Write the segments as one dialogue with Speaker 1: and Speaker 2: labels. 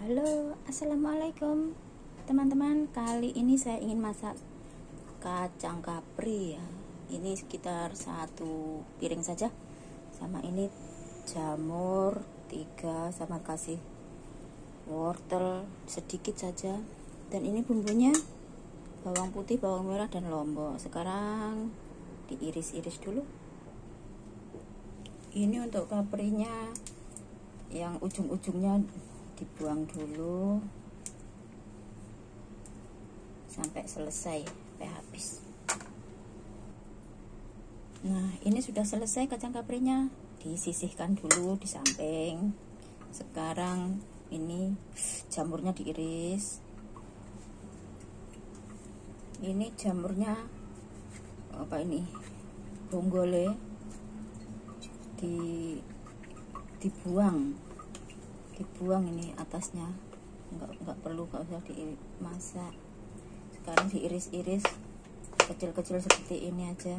Speaker 1: Halo, assalamualaikum teman-teman. Kali ini saya ingin masak kacang kapri ya. Ini sekitar 1 piring saja. Sama ini jamur 3, sama kasih wortel sedikit saja. Dan ini bumbunya bawang putih, bawang merah, dan lombok. Sekarang diiris-iris dulu. Ini untuk kaprinya, yang ujung-ujungnya dibuang dulu sampai selesai, sampai habis. Nah, ini sudah selesai kacang kaprinya, disisihkan dulu di samping. Sekarang ini jamurnya diiris. Ini jamurnya apa ini? Bonggole dibuang ini atasnya, nggak perlu, nggak usah dimasak. Sekarang diiris-iris kecil-kecil seperti ini aja.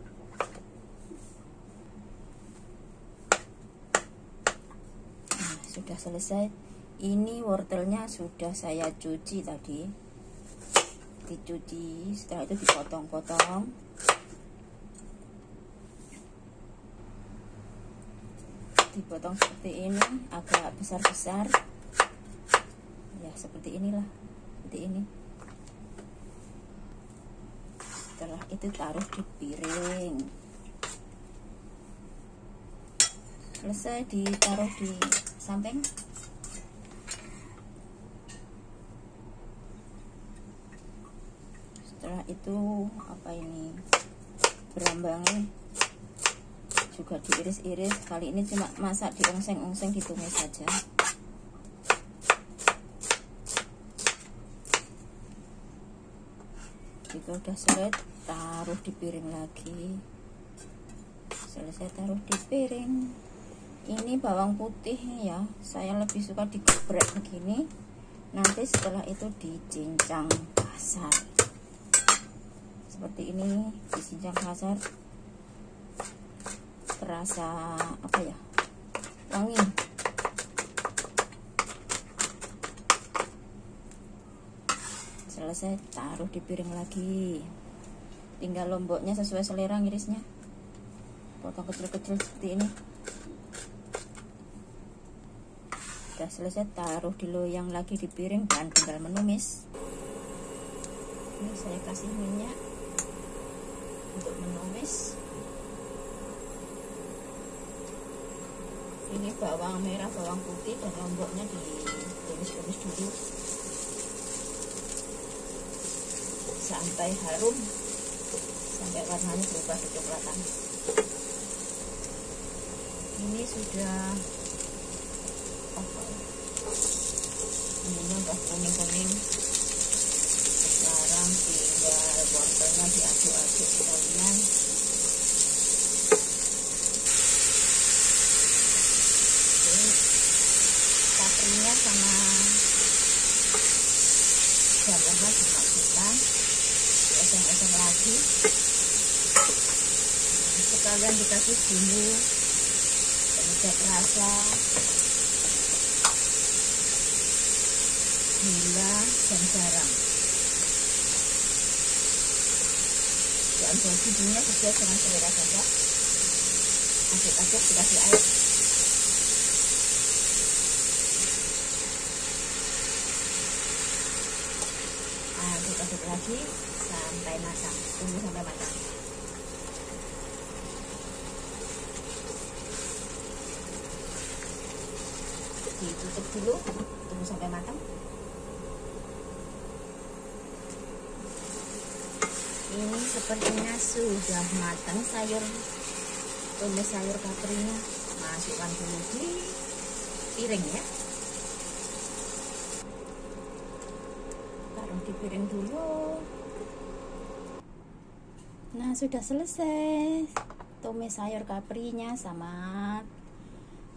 Speaker 1: Nah, sudah selesai. Ini wortelnya sudah saya cuci tadi, dicuci. Setelah itu dipotong-potong. Dipotong seperti ini, agak besar-besar ya, seperti inilah, seperti ini. Setelah itu taruh di piring. Selesai, ditaruh di samping. Setelah itu apa ini, berambangnya juga diiris-iris. Kali ini cuma masak diongseng-ongseng, ditumis saja. Jika udah selesai, taruh di piring lagi. Selesai, taruh di piring. Ini bawang putih ya, saya lebih suka digeprek begini. Nanti setelah itu dicincang kasar seperti ini, dicincang kasar. Terasa apa ya, wangi. Selesai, taruh di piring lagi. Tinggal lomboknya sesuai selera ngirisnya, potong kecil-kecil seperti ini. Sudah selesai, taruh di loyang lagi di piring dan tinggal menumis. Ini saya kasih minyak untuk menumis. Ini bawang merah, bawang putih, dan lomboknya ditumis-tumis dulu sampai harum, sampai warnanya berubah kecoklatan. Ini sudah ininya udah kuning-kuning. Sekarang tinggal wortelnya diaduk-aduk sekalian. Kaprinya sama jamurnya dimasukkan, dioseng-oseng lagi. Sekalian dikasih bumbu penyedap rasa, gula, dan garam. Diambil bumbunya sesuai dengan selera saja. Aduk-aduk, dikasih air. Aduk-aduk lagi sampai matang. Tunggu sampai matang. Ditutup dulu, tunggu sampai matang. Ini sepertinya sudah matang tumis sayur kaprinya. Masukkan dulu di piring ya. Taruh di piring dulu. Nah, sudah selesai tumis sayur kaprinya sama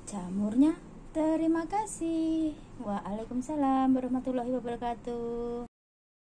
Speaker 1: jamurnya. Terima kasih. Waalaikumsalam warahmatullahi wabarakatuh.